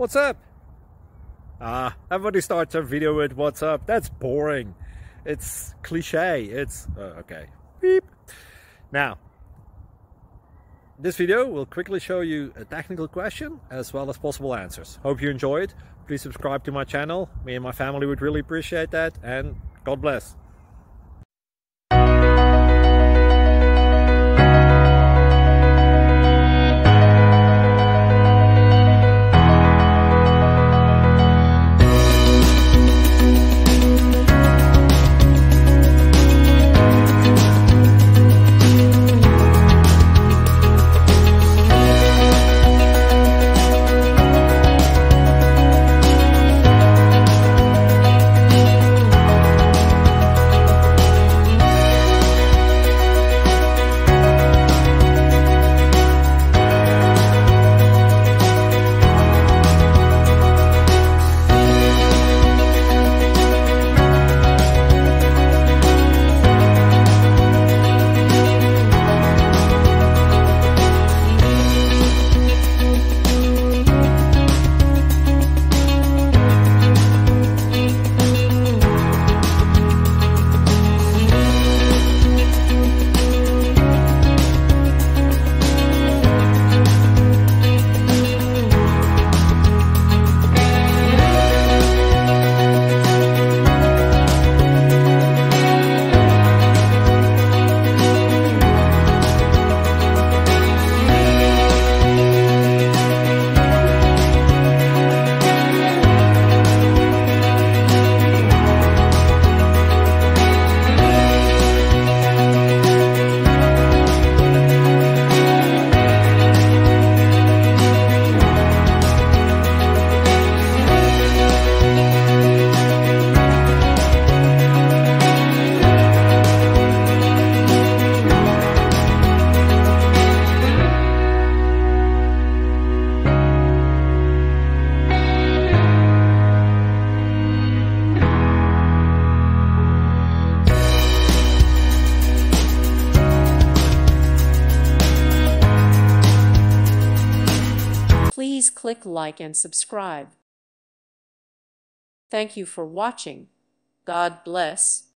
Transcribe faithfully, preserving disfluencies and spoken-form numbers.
What's up? Ah, everybody starts their video with what's up. That's boring. It's cliche. It's uh, okay. Beep. Now, this video will quickly show you a technical question as well as possible answers. Hope you enjoy it. Please subscribe to my channel. Me and my family would really appreciate that, and God bless. Please click like and subscribe. Thank you for watching. God bless.